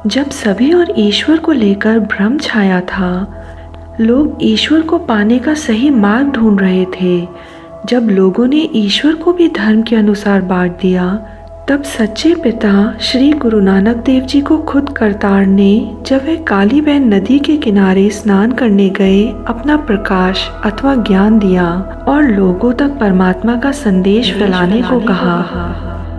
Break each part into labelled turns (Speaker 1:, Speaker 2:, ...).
Speaker 1: जब सभी और ईश्वर को लेकर भ्रम छाया था, लोग ईश्वर को पाने का सही मार्ग ढूंढ रहे थे। जब लोगों ने ईश्वर को भी धर्म के अनुसार बांट दिया, तब सच्चे पिता श्री गुरु नानक देव जी को खुद करतार ने, जब वे काली बहन नदी के किनारे स्नान करने गए, अपना प्रकाश अथवा ज्ञान दिया और लोगों तक परमात्मा का संदेश फैलाने को कहा।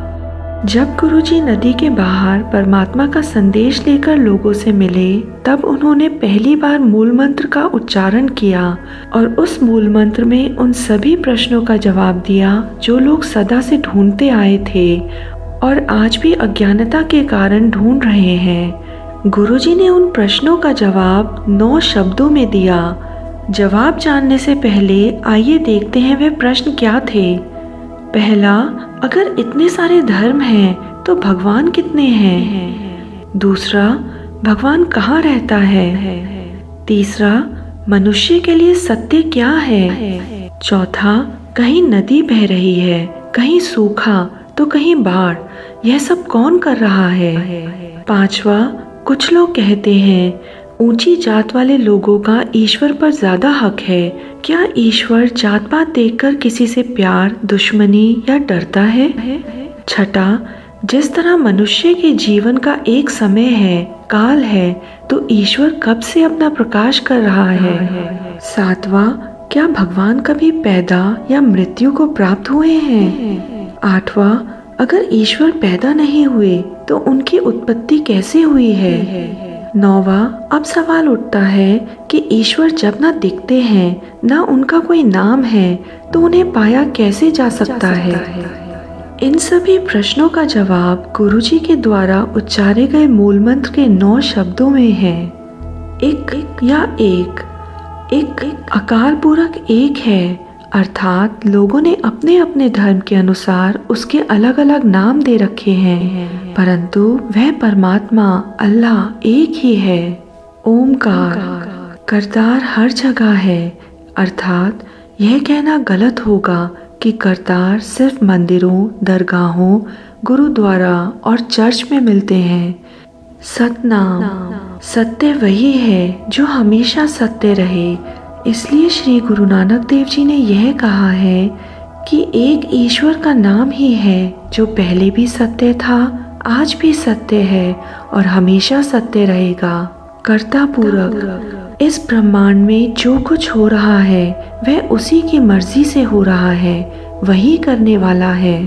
Speaker 1: जब गुरुजी नदी के बाहर परमात्मा का संदेश लेकर लोगों से मिले, तब उन्होंने पहली बार मूल मंत्र का उच्चारण किया और उस मूल मंत्र में उन सभी प्रश्नों का जवाब दिया जो लोग सदा से ढूंढते आए थे और आज भी अज्ञानता के कारण ढूंढ रहे हैं। गुरुजी ने उन प्रश्नों का जवाब 9 शब्दों में दिया। जवाब जानने से पहले आइए देखते हैं वे प्रश्न क्या थे। पहला, अगर इतने सारे धर्म हैं तो भगवान कितने हैं? दूसरा, भगवान कहाँ रहता है? तीसरा, मनुष्य के लिए सत्य क्या है? चौथा, कहीं नदी बह रही है, कहीं सूखा तो कहीं बाढ़, यह सब कौन कर रहा है? पांचवा, कुछ लोग कहते हैं ऊंची जात वाले लोगों का ईश्वर पर ज्यादा हक है। क्या ईश्वर जात पात देखकर किसी से प्यार, दुश्मनी या डरता है? छठा, जिस तरह मनुष्य के जीवन का एक समय है, काल है, तो ईश्वर कब से अपना प्रकाश कर रहा है? सातवां, क्या भगवान कभी पैदा या मृत्यु को प्राप्त हुए हैं? आठवां, अगर ईश्वर पैदा नहीं हुए तो उनकी उत्पत्ति कैसे हुई है? नौवां, अब सवाल उठता है कि ईश्वर जब ना दिखते हैं, ना उनका कोई नाम है, तो उन्हें पाया कैसे जा सकता है? इन सभी प्रश्नों का जवाब गुरुजी के द्वारा उच्चारे गए मूल मंत्र के 9 शब्दों में है। एक या एक अकाल पूरक एक है, अर्थात लोगों ने अपने अपने धर्म के अनुसार उसके अलग अलग नाम दे रखे हैं, परंतु वह परमात्मा अल्लाह एक ही है। ओमकार, करतार हर जगह है, अर्थात यह कहना गलत होगा कि करतार सिर्फ मंदिरों, दरगाहों, गुरुद्वारा और चर्च में मिलते हैं। सतनाम, सत्य वही है जो हमेशा सत्य रहे। इसलिए श्री गुरु नानक देव जी ने यह कहा है कि एक ईश्वर का नाम ही है जो पहले भी सत्य था, आज भी सत्य है और हमेशा सत्य रहेगा। कर्ता पूरक, इस ब्रह्मांड में जो कुछ हो रहा है वह उसी की मर्जी से हो रहा है, वही करने वाला है।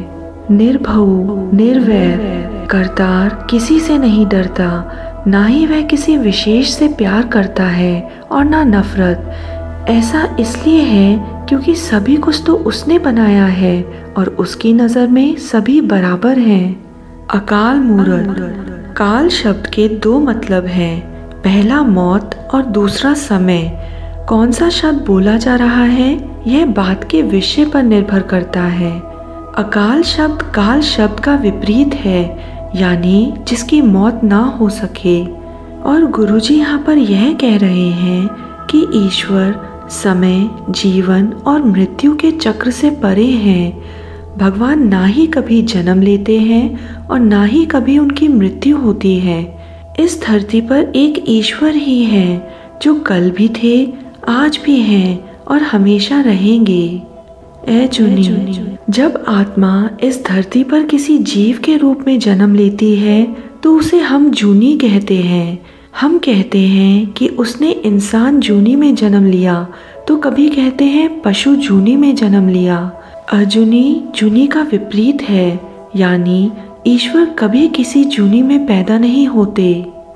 Speaker 1: निर्भव, निर्वैर, करतार किसी से नहीं डरता, ना ही वह किसी विशेष से प्यार करता है और ना नफरत। ऐसा इसलिए है क्योंकि सभी कुछ तो उसने बनाया है और उसकी नज़र में सभी बराबर हैं। अकाल मूरत, काल शब्द के 2 मतलब हैं, पहला मौत और दूसरा समय। कौन सा शब्द बोला जा रहा है यह बात के विषय पर निर्भर करता है। अकाल शब्द काल शब्द का विपरीत है, यानी जिसकी मौत ना हो सके। और गुरुजी यहाँ पर यह कह रहे हैं कि ईश्वर समय, जीवन और मृत्यु के चक्र से परे हैं। भगवान ना ही कभी जन्म लेते हैं और ना ही कभी उनकी मृत्यु होती है। इस धरती पर एक ईश्वर ही है जो कल भी थे, आज भी हैं और हमेशा रहेंगे। ऐ जुनी, जब आत्मा इस धरती पर किसी जीव के रूप में जन्म लेती है तो उसे हम जूनी कहते हैं। हम कहते हैं कि उसने इंसान जूनी में जन्म लिया, तो कभी कहते हैं पशु जूनी में जन्म लिया। अजूनी जूनी का विपरीत है, यानी ईश्वर कभी किसी जूनी में पैदा नहीं होते।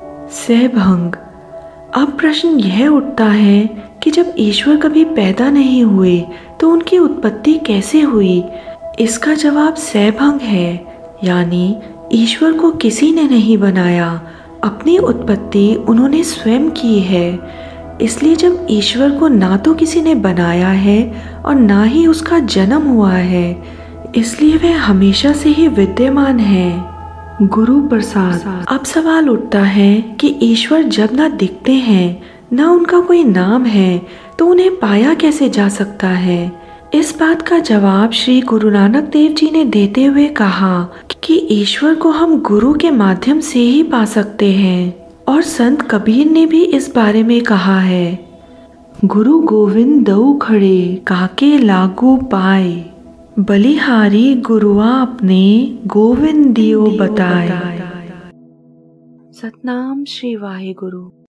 Speaker 1: सहभंग, अब प्रश्न यह उठता है कि जब ईश्वर कभी पैदा नहीं हुए तो उनकी उत्पत्ति कैसे हुई? इसका जवाब सहभंग है, यानी ईश्वर को किसी ने नहीं बनाया, अपनी उत्पत्ति उन्होंने स्वयं की है। इसलिए जब ईश्वर को ना तो किसी ने बनाया है और ना ही उसका जन्म हुआ है, इसलिए वह हमेशा से ही विद्यमान है। गुरु प्रसाद, अब सवाल उठता है कि ईश्वर जब ना दिखते हैं, ना उनका कोई नाम है, तो उन्हें पाया कैसे जा सकता है? इस बात का जवाब श्री गुरु नानक देव जी ने देते हुए कहा कि ईश्वर को हम गुरु के माध्यम से ही पा सकते हैं। और संत कबीर ने भी इस बारे में कहा है, गुरु गोविंद दऊ खड़े काके लागू पाए, बलिहारी गुरुआ अपने गोविंद दियो बताए। सतनाम श्री वाहे गुरु।